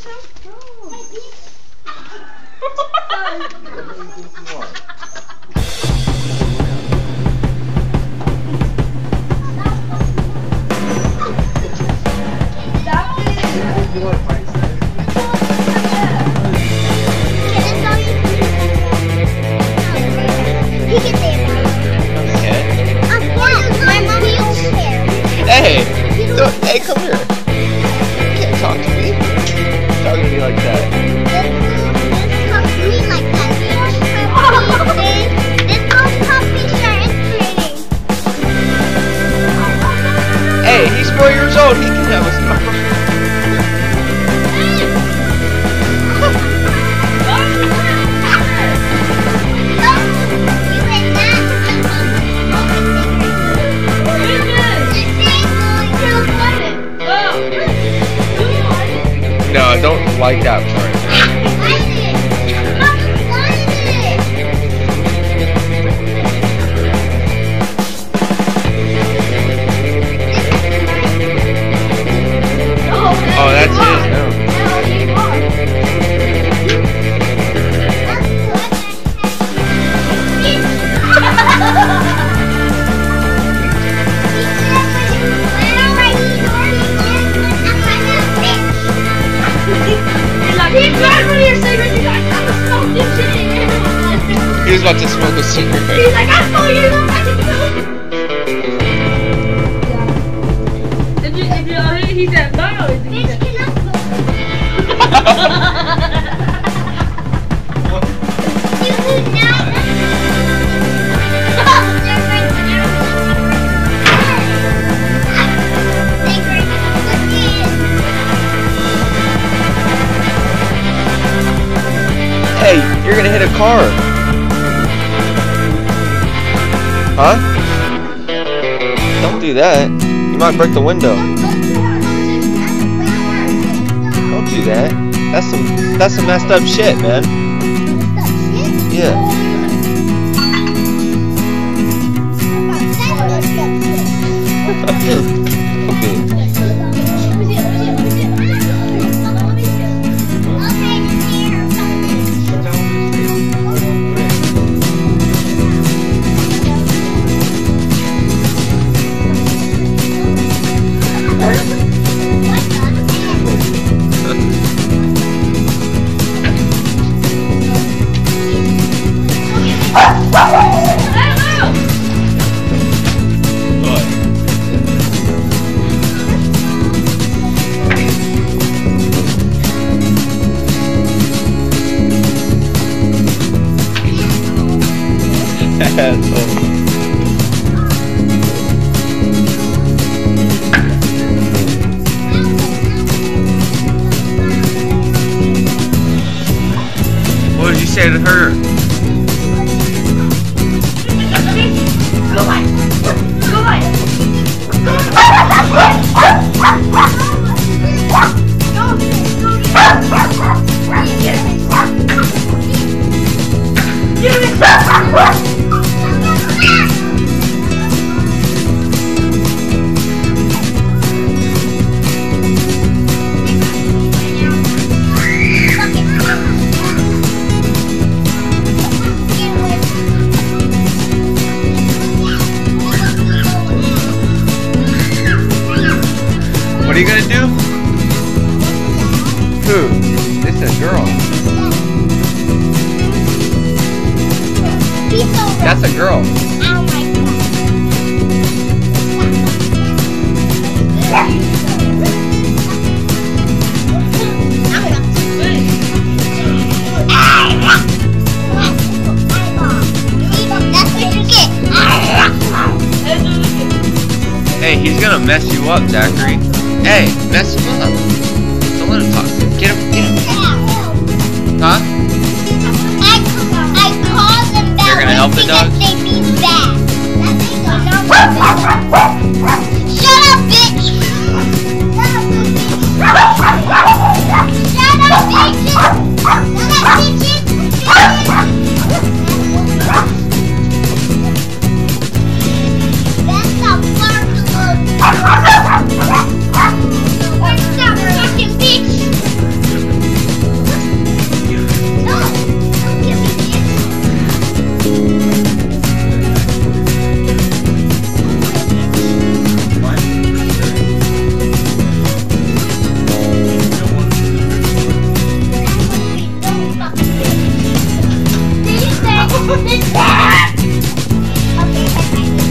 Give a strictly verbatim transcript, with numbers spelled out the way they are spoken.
kiss him? No. Hey, don't, hey, come here. You can't talk to me. Talk to me like that. Talk to me like that. This old puppy shirt is pretty. Hey, he's four years old. He can have a smile. No, I don't like that part. Oh, that's his now. He was about to smoke a cigarette. He's like, I saw you. Did you, did you, he said, no. He said, Hey, you're gonna hit a car. Huh? Don't do that. You might break the window. Don't do that. That's some that's some messed up shit, man. Yeah. Okay. What did you say to her? go away. Go away. What are you gonna do? Who? This is a girl. That's a girl. Hey, he's gonna mess you up, Zachary. Hey, mess him up. Don't let him talk. Get him, get him. Huh? I, I called them back. You're gonna help the dog? They mean bad. Shut up, bitch! Shut up, bitches! Shut up, bitches! That's a burglar. What's that? Okay, bye-bye.